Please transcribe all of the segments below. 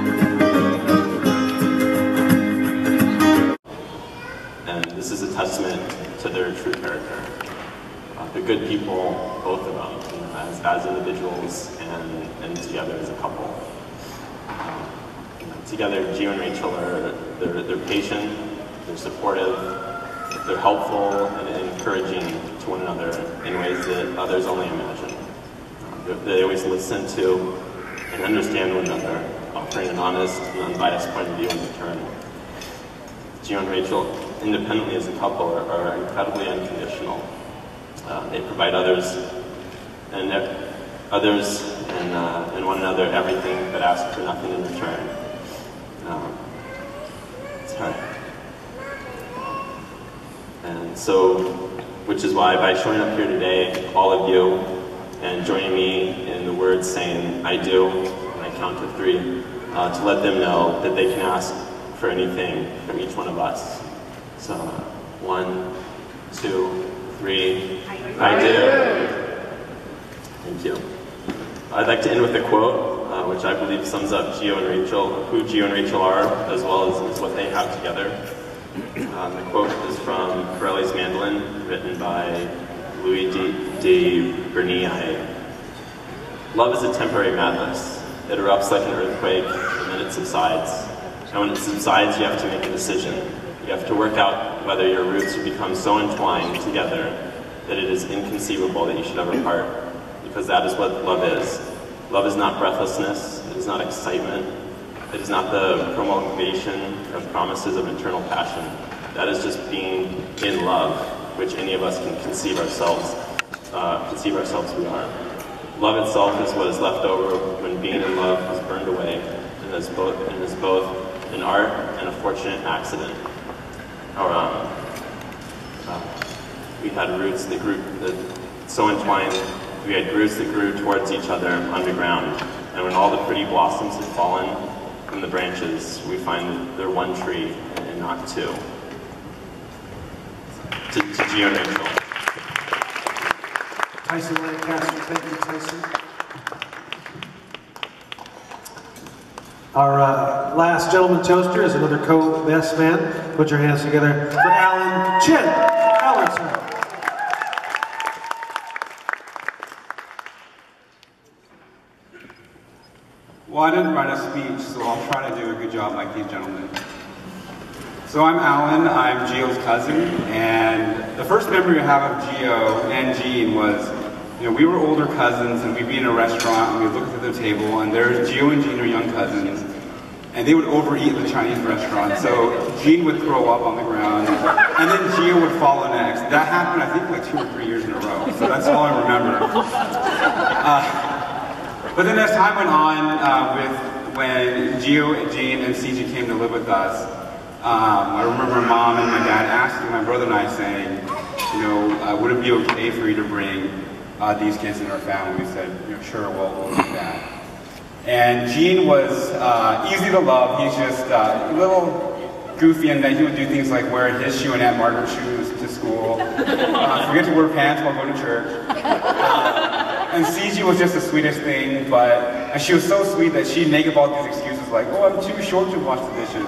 And this is a testament to their true character. They're good people, both of them, you know, as individuals and together as a couple. Together, Gio and Rachel they're patient, they're supportive, they're helpful and encouraging to one another in ways that others only imagine. They always listen to and understand one another, offering an honest and unbiased point of view in return. Gio and Rachel, independently as a couple, are incredibly unconditional. They provide others and one another everything, but ask for nothing in return. And so, which is why by showing up here today, all of you, and joining me in the words saying, I do, and I count to 3, to let them know that they can ask for anything from each one of us. So, 1, 2, 3, I do. Thank you. I'd like to end with a quote, which I believe sums up Gio and Rachel, who Gio and Rachel are, as well as what they have together. The quote is from Corelli's Mandolin, written by Louis de Bernier. Love is a temporary madness. It erupts like an earthquake, and then it subsides. And when it subsides, you have to make a decision. You have to work out whether your roots have become so entwined together that it is inconceivable that you should ever part. Because that is what love is. Love is not breathlessness, it is not excitement, it is not the promulgation of promises of eternal passion. That is just being in love, which any of us can conceive ourselves we are. Love itself is what is left over when being in love is burned away, and is both an art and a fortunate accident. We had roots that grew so entwined. We had roots that grew towards each other underground, and when all the pretty blossoms had fallen from the branches, we find that they're one tree and not two. To Gio and Rachel. Tyson Lancaster, thank you, Tyson. Our last gentleman toaster is another co-best man. Put your hands together for Alan Chin. Alan, sir. Well, I didn't write a speech, so I'll try to do a good job like these gentlemen. So I'm Alan, I'm Gio's cousin, and the first memory I have of Gio and Jean was, you know, we were older cousins and we'd be in a restaurant and we'd look at the table and there's Gio and Jean are young cousins, and they would overeat at the Chinese restaurant. So Jean would throw up on the ground and then Gio would follow next. That happened, I think, like 2 or 3 years in a row, so that's all I remember. But then as time went on, when Gio, Jean, and CG came to live with us, I remember my mom and my dad asking my brother and I, saying, you know, would it be okay for you to bring these kids in our family? We said, you know, sure, we'll do that. And Jean was easy to love. He's just a little goofy in that he would do things like wear his shoe and Aunt Margaret's shoes to school, forget to wear pants while going to church. And CG was just the sweetest thing, but she was so sweet that she'd make up all these excuses like, oh, I'm too short to wash the dishes.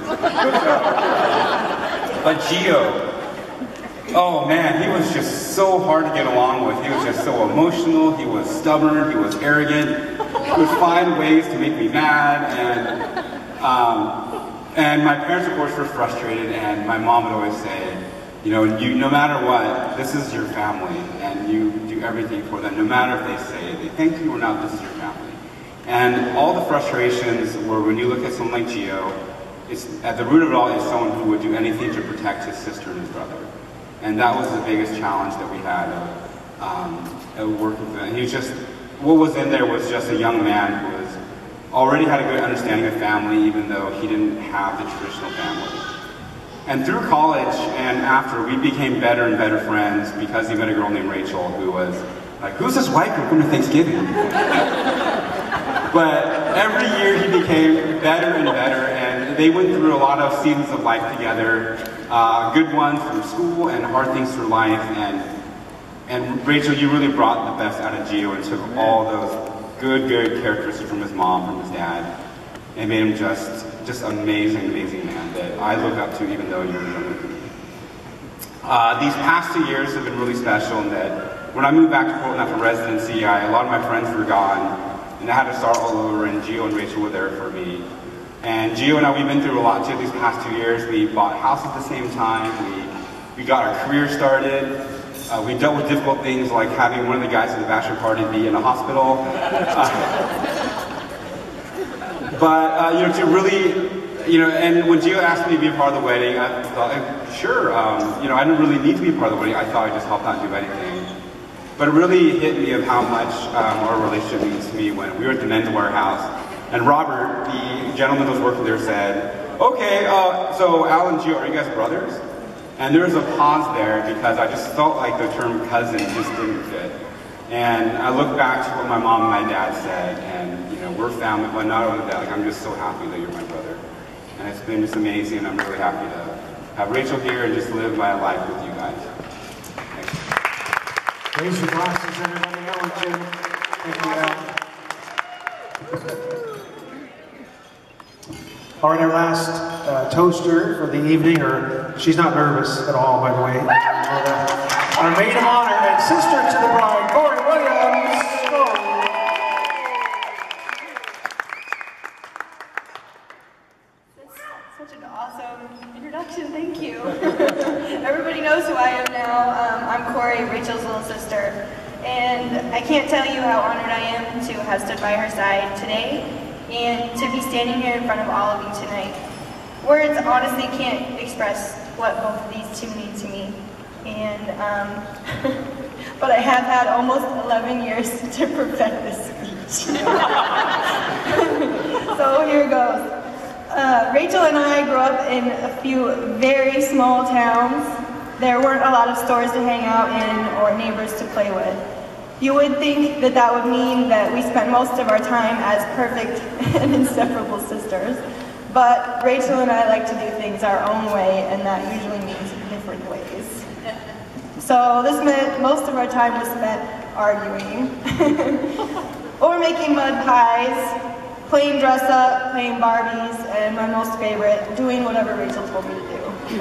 But Gio, oh man, he was just so hard to get along with. He was just so emotional, he was stubborn, he was arrogant. He would find ways to make me mad, and my parents of course were frustrated, and my mom would always say, you know, no matter what, this is your family, and you do everything for them. No matter if they say they thank you or not, this is your family. And all the frustrations were when you look at someone like Gio, it's, at the root of it all is someone who would do anything to protect his sister and his brother. And that was the biggest challenge that we had of working with him. He was just, what was in there was just a young man who was already had a good understanding of family, even though he didn't have the traditional family. And through college and after, we became better and better friends because he met a girl named Rachel who was like, who's this white girl coming to Thanksgiving? But every year he became better and better, and they went through a lot of seasons of life together, good ones through school and hard things through life. And Rachel, you really brought the best out of Gio and took all those good characteristics from his mom, from his dad, and made him just amazing man that I look up to even though you're younger than me. These past 2 years have been really special in that when I moved back to Portland after residency, a lot of my friends were gone, and I had to start all over, and Gio and Rachel were there for me. And Gio and I, we've been through a lot too these past 2 years. We bought a house at the same time, we got our career started, we dealt with difficult things like having one of the guys at the bachelor party be in a hospital. But, you know, to really, you know, and when Gio asked me to be a part of the wedding, I thought, sure, you know, I didn't really need to be a part of the wedding. I thought I'd just help out and do anything. But it really hit me of how much our relationship means to me when we were at the men's warehouse, and Robert, the gentleman that was working there, said, okay, so Al and Gio, are you guys brothers? And there was a pause there because I just felt like the term cousin just didn't fit. And I look back to what my mom and my dad said, and you know, we're family, but not only that, like, I'm just so happy that you're my brother. And it's been just amazing, and I'm really happy to have Rachel here and just live my life with you guys. Thanks. Raise your glasses, everybody. Alan, Jim. Thank you, Alan. All right, our last toaster for the evening, or she's not nervous at all, by the way. Our maid of honor and sister to the bride, Corey Williams. Such an awesome introduction, thank you. Everybody knows who I am now. I'm Corey, Rachel's little sister. And I can't tell you how honored I am to have stood by her side today and to be standing here in front of all of you tonight. Words honestly can't express what both of these two mean to me. And, but I have had almost 11 years to perfect this speech. So here goes. Rachel and I grew up in a few very small towns. There weren't a lot of stores to hang out in or neighbors to play with. You would think that that would mean that we spent most of our time as perfect and inseparable sisters. But Rachel and I like to do things our own way, and that usually means different ways. So this meant most of our time was spent arguing, or making mud pies, playing dress up, playing Barbies, and my most favorite, doing whatever Rachel told me to do.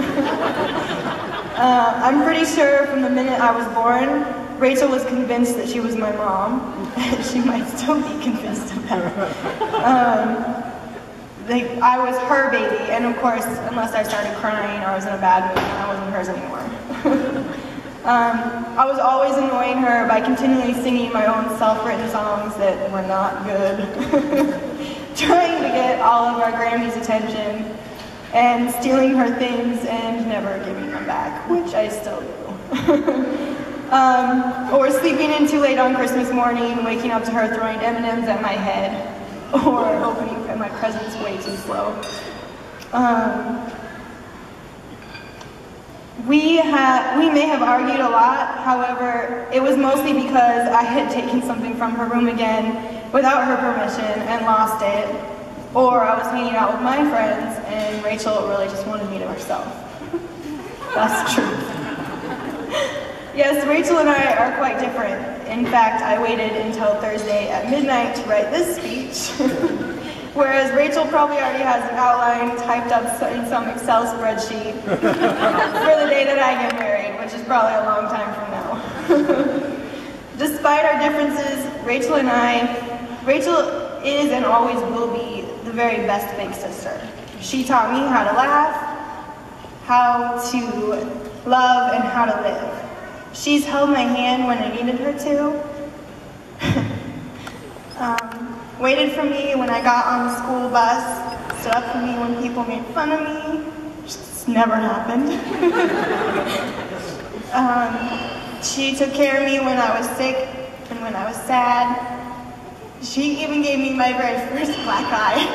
I'm pretty sure from the minute I was born, Rachel was convinced that she was my mom. She might still be convinced of that. I was her baby, and of course, unless I started crying or I was in a bad mood, I wasn't hers anymore. I was always annoying her by continually singing my own self-written songs that were not good. Trying to get all of our Grammys' attention, and stealing her things and never giving them back, which I still do. Or sleeping in too late on Christmas morning, waking up to her throwing M&Ms at my head, or opening my presents way too slow. We may have argued a lot, however, it was mostly because I had taken something from her room again without her permission and lost it, or I was hanging out with my friends and Rachel really just wanted me to herself. That's true. Yes, Rachel and I are quite different. In fact, I waited until Thursday at midnight to write this speech. Whereas Rachel probably already has an outline typed up in some Excel spreadsheet for the day that I get married, which is probably a long time from now. Despite our differences, Rachel is and always will be the very best big sister. She taught me how to laugh, how to love, and how to live. She's held my hand when I needed her to. Waited for me when I got on the school bus, stood up for me when people made fun of me, which just never happened. She took care of me when I was sick and when I was sad. She even gave me my very first black eye.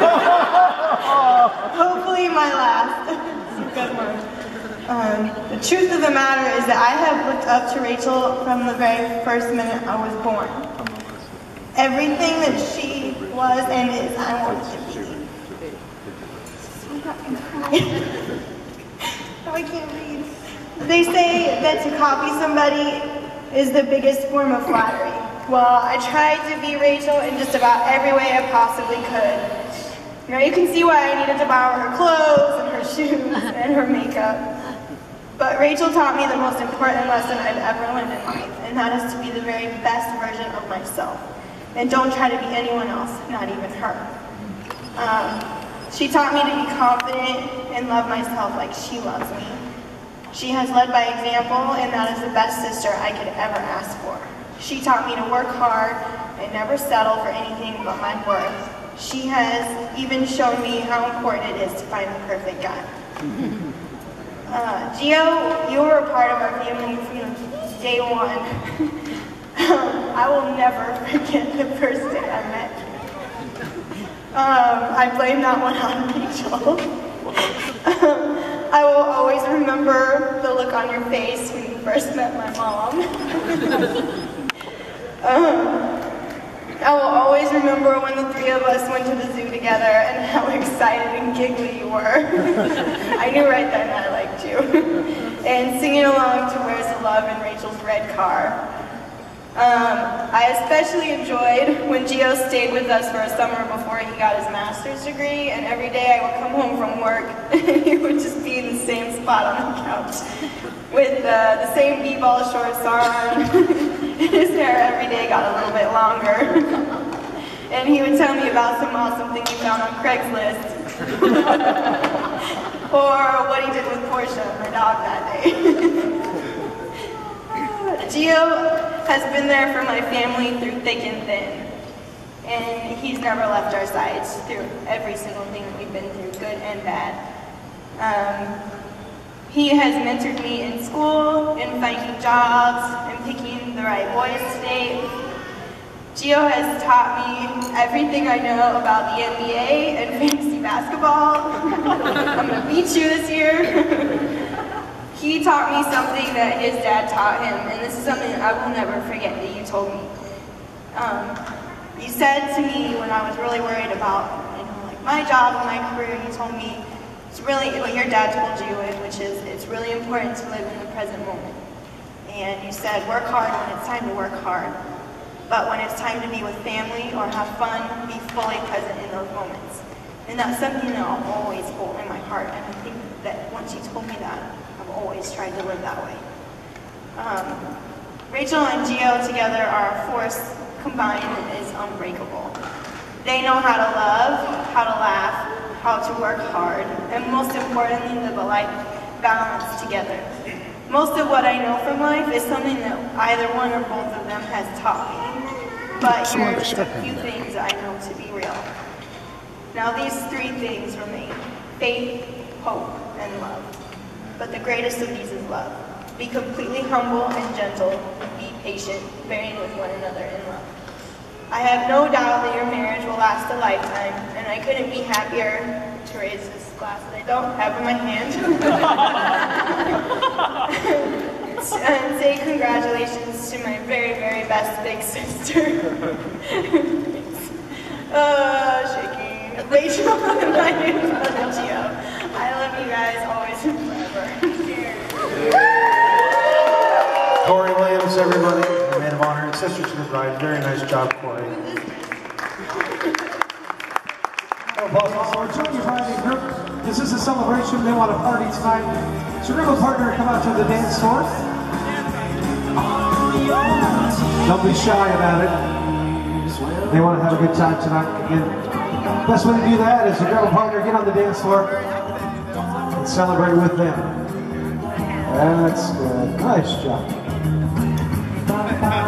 Hopefully my last. It's a good one. The truth of the matter is that I have looked up to Rachel from the very first minute I was born. Everything that she was and is, I wanted to be. I'm not gonna cry. No, I can't read. They say that to copy somebody is the biggest form of flattery. Well, I tried to be Rachel in just about every way I possibly could. Now you can see why I needed to borrow her clothes and her shoes and her makeup. But Rachel taught me the most important lesson I've ever learned in life, and that is to be the very best version of myself. And don't try to be anyone else, not even her. She taught me to be confident and love myself like she loves me. She has led by example, and that is the best sister I could ever ask for. She taught me to work hard and never settle for anything but my worth. She has even shown me how important it is to find the perfect guy. Gio, you were a part of our family from day one. I will never forget the first day I met you. I blame that one on Rachel. I will always remember the look on your face when you first met my mom. I will always remember when the three of us went to the zoo together and how excited and giggly you were. I knew right then I liked you. And singing along to Where's the Love in Rachel's red car. I especially enjoyed when Gio stayed with us for a summer before he got his master's degree, and every day I would come home from work and he would just be in the same spot on the couch with the same b-ball shorts on. His hair every day got a little bit longer. And he would tell me about some awesome thing he found on Craigslist. Or what he did with Portia, my dog, that day. Gio has been there for my family through thick and thin. And he's never left our sides through every single thing that we've been through, good and bad. He has mentored me in school, in finding jobs, and picking the right boys to date. Gio has taught me everything I know about the NBA and fantasy basketball. I'm going to beat you this year. He taught me something that his dad taught him, and this is something that I will never forget that you told me. You said to me when I was really worried about, like my job and my career, you told me, it's really what your dad told you, which is it's really important to live in the present moment. And you said work hard when it's time to work hard, but when it's time to be with family or have fun, be fully present in those moments. And that's something that I'll always hold in my heart, and I think that once you told me that, I've always tried to live that way. Rachel and Gio together are a force combined that is unbreakable. They know how to love, how to laugh, how to work hard, and most importantly, live a life balanced together. Most of what I know from life is something that either one or both of them has taught me, but here are just a few things I know to be real. Now these three things remain: faith, hope, and love. But the greatest of these is love. Be completely humble and gentle, be patient, bearing with one another in love. I have no doubt that your marriage will last a lifetime, and I couldn't be happier to raise this glass that I don't have in my hand. And say congratulations to my very, very best big sister. Shaking. Rachel and my new brother Gio. I love you guys always and forever. Corey Williams, everybody, the maid of honor, and sister to the bride. Very nice job, Corey. We're joining your bride group. This is a celebration. They want to party tonight. So grab a partner and come out to the dance floor. Don't be shy about it. They want to have a good time tonight. And best way to do that is to grab a partner, get on the dance floor, and celebrate with them. That's good. Nice job.